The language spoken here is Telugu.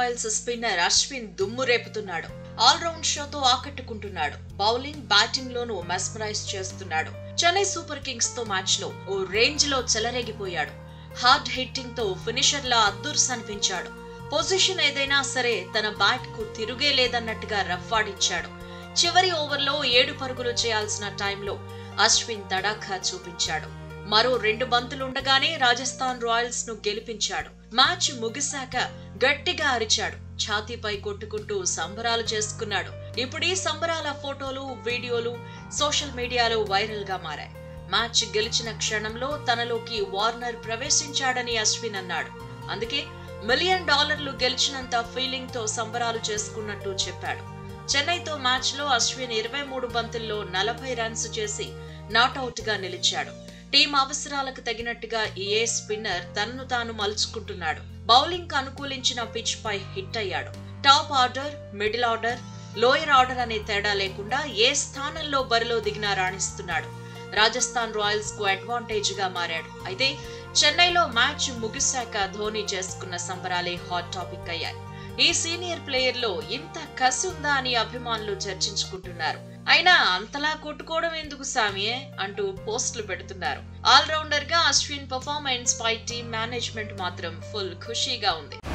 రాయల్స్ స్పిన్నర్ అశ్విన్ దుమ్ము రేపుతున్నాడు. ఆల్రౌండ్ షోతో ఆకట్టుకుంటున్నాడు. బౌలింగ్, బ్యాటింగ్ లోనూ మెస్మరైజ్ చేస్తున్నాడు. చెన్నై సూపర్ కింగ్స్ తో మ్యాచ్ లో ఓ రేంజ్ లో చెలరేగిపోయాడు. హార్డ్ హిట్టింగ్ తో ఫినిషర్ లా అద్దుర్స్ అనిపించాడు. పొజిషన్ ఏదైనా సరే తన బ్యాట్ కు తిరుగే లేదన్నట్టుగా రఫ్ఫాడిచ్చాడు. చివరి ఓవర్లో 7 పరుగులు చేయాల్సిన టైంలో అశ్విన్ తడాఖా చూపించాడు. మరో 2 బంతులుండగానే రాజస్థాన్ రాయల్స్ ను గెలిపించాడు. మ్యాచ్ ముగిశాక గట్టిగా అరిచాడు. ఛాతీపై కొట్టుకుంటూ సంబరాలు చేసుకున్నాడు. ఇప్పుడు ఈ సంబరాల ఫోటోలు, వీడియోలు సోషల్ మీడియాలో వైరల్ గా మారాయి. మ్యాచ్ గెలిచిన క్షణంలో తనలోకి వార్నర్ ప్రవేశించాడని అశ్విన్ అన్నాడు. అందుకే $1 మిలియన్ గెలిచినంత ఫీలింగ్ తో సంబరాలు చేసుకున్నట్టు చెప్పాడు. చెన్నైతో మ్యాచ్ లో అశ్విన్ 23 బంతుల్లో 40 రన్స్ చేసి నాట్అవుట్ గా నిలిచాడు. టీం అవసరాలకు తగినట్టుగా ఏ స్పిన్నర్ తనను తాను మలుచుకుంటున్నాడు. బౌలింగ్ కు అనుకూలించిన పిచ్ పై హిట్ అయ్యాడు. Top order, middle order, lower order అనే తేడా లేకుండా ఏ స్థానంలో బరిలో దిగినా రాణిస్తున్నాడు. రాజస్థాన్ రాయల్స్ కు అడ్వాంటేజ్ గా మారాడు. అయితే చెన్నైలో మ్యాచ్ ముగిశాక ధోని చేసుకున్న సంబరాలే హాట్ టాపిక్ అయ్యాయి. ఈ సీనియర్ ప్లేయర్ లో ఇంత కసి ఉందా అని అభిమానులు చర్చించుకుంటున్నారు. అయినా అంతలా కొట్టుకోవడం ఎందుకు సామియే అంటూ పోస్టులు పెడుతున్నారు. ఆల్రౌండర్ గా అశ్విన్ పర్ఫార్మెన్స్ పై టీం మేనేజ్మెంట్ మాత్రం ఫుల్ ఖుషీగా ఉంది.